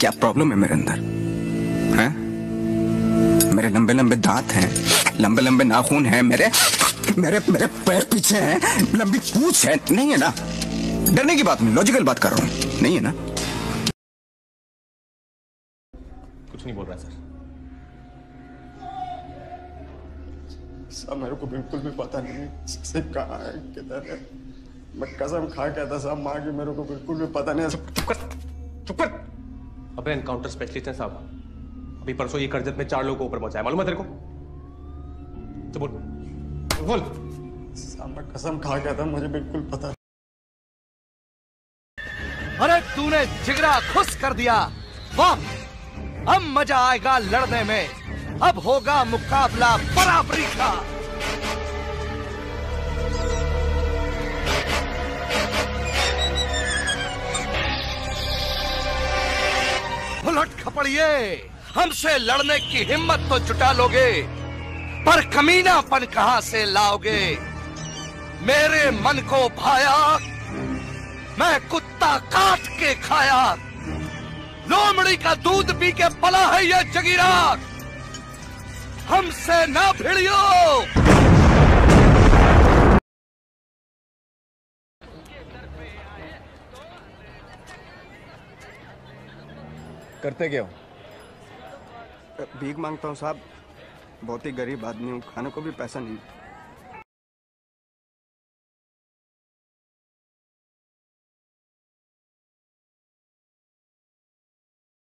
क्या प्रॉब्लम है मेरे अंदर हैं? मेरे लंबे लंबे दांत हैं, लंबे लंबे नाखून हैं, मेरे मेरे मेरे पैर पीछे हैं, लंबी पूंछ है। नहीं है ना? डरने की बात नहीं, लॉजिकल बात कर रहा हूं। नहीं है ना? कुछ नहीं बोल रहा सर। साहब मेरे को बिल्कुल भी पता नहीं सिर्फ कहाँ है, किधर है। मैं कसम खा कहता साहब माँ की, मेरे को बिल्कुल भी पता नहीं। चुप कर, चुप कर। अबे एनकाउंटर स्पेशलिस्ट हैं साहब। अभी परसों ये करजत में 4 लोगों को ऊपर पहुंचाया, मालूम है तेरे को? तो बोल बोल। साहब मैं कसम खा कहता मुझे बिल्कुल पता। अरे तूने जिगरा खुश कर दिया, वाह। अब मजा आएगा लड़ने में, अब होगा मुकाबला बराबरी का। उलट खपड़िए, हमसे लड़ने की हिम्मत तो जुटा लोगे, पर कमीनापन कहां से लाओगे? मेरे मन को भाया, मैं कुत्ता काट के खाया। लोमड़ी का दूध पी के पला है ये जगीरा, हमसे ना भिड़ियो। करते क्या हो? भीख मांगता हूँ साहब, बहुत ही गरीब आदमी हूँ, खाने को भी पैसा नहीं।